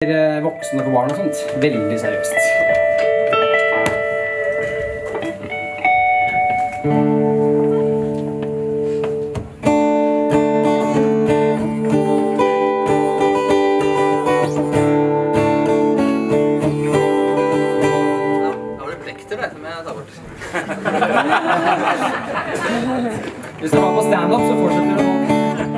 Voksne for barn og sånt. Veldig seriøst. Da var det plekter der som jeg tar bort. Hvis du var på stand-up så fortsetter du å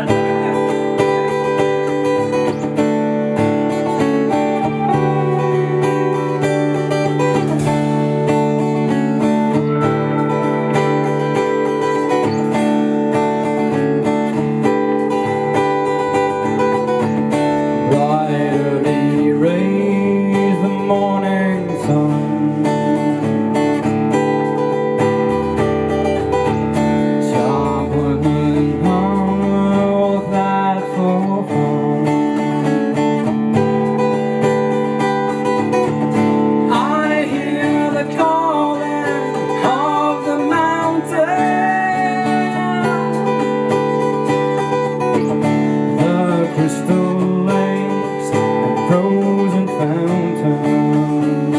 crystal lakes and frozen fountains,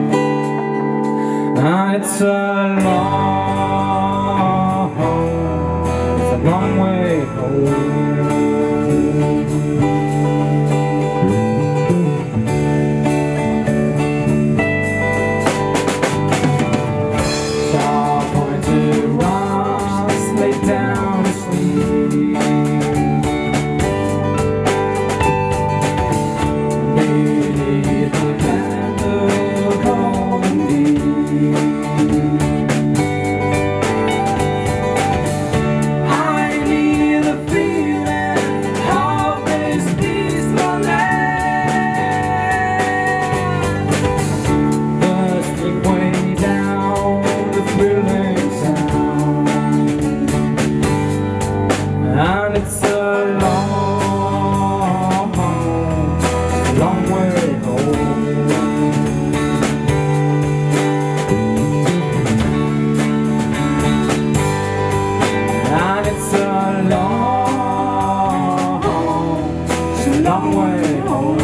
and it's a long way home. Sharp pointed rocks laid down to sleep. And it's a long way home. And it's a long way home.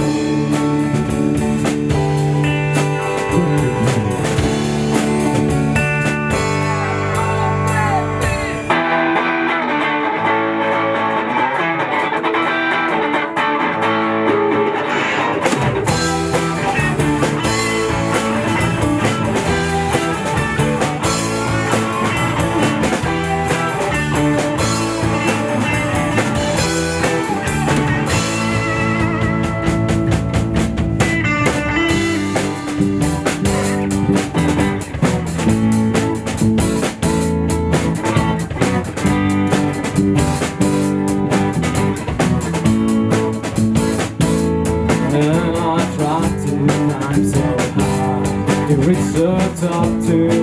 And I tried to climb so high to reach the top to